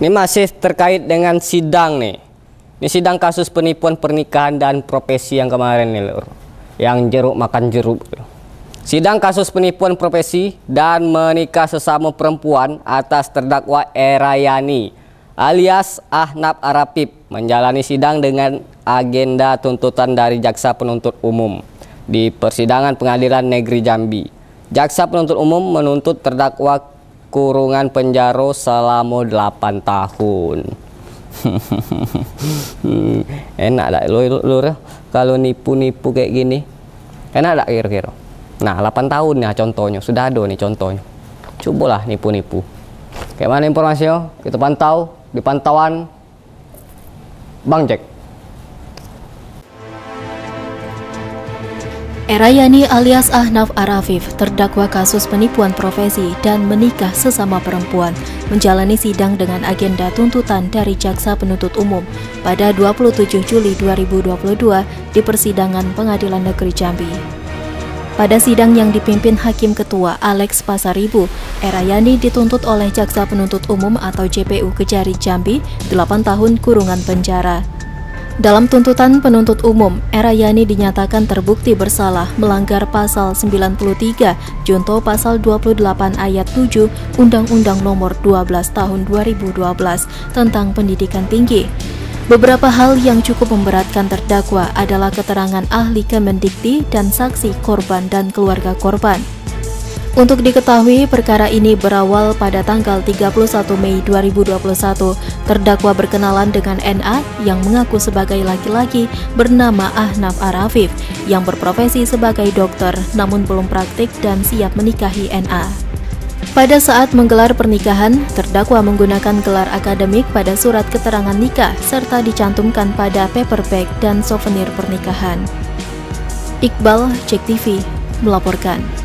Ini masih terkait dengan sidang nih. Ini sidang kasus penipuan pernikahan dan profesi yang kemarin nih, Lur. Yang jeruk makan jeruk. Sidang kasus penipuan profesi dan menikah sesama perempuan atas terdakwa Erayani alias Ahnaf Arafif menjalani sidang dengan agenda tuntutan dari jaksa penuntut umum di persidangan Pengadilan Negeri Jambi. Jaksa penuntut umum menuntut terdakwa kurungan penjara selama 8 tahun. Enak tak Lur kalau nipu-nipu kayak gini? Enak tak kira-kira? Nah, 8 tahun ya contohnya, sudah ada nih contohnya. Cobalah nipu-nipu. Kayak mana informasinya? Kita pantau di pantauan Bang Jack. Erayani alias Ahnaf Arafif terdakwa kasus penipuan profesi dan menikah sesama perempuan menjalani sidang dengan agenda tuntutan dari jaksa penuntut umum pada 27 Juli 2022 di persidangan Pengadilan Negeri Jambi. Pada sidang yang dipimpin Hakim Ketua Alex Pasaribu, Erayani dituntut oleh jaksa penuntut umum atau JPU Kejari Jambi 8 tahun kurungan penjara. Dalam tuntutan penuntut umum, Erayani dinyatakan terbukti bersalah melanggar pasal 93 junto pasal 28 ayat 7 Undang-Undang Nomor 12 Tahun 2012 tentang pendidikan tinggi. Beberapa hal yang cukup memberatkan terdakwa adalah keterangan ahli Kemendikti dan saksi korban dan keluarga korban. Untuk diketahui, perkara ini berawal pada tanggal 31 Mei 2021. Terdakwa berkenalan dengan NA yang mengaku sebagai laki-laki bernama Ahnaf Arafif yang berprofesi sebagai dokter namun belum praktik dan siap menikahi NA. Pada saat menggelar pernikahan, terdakwa menggunakan gelar akademik pada surat keterangan nikah serta dicantumkan pada paper bag dan souvenir pernikahan. Iqbal, Cek TV, melaporkan.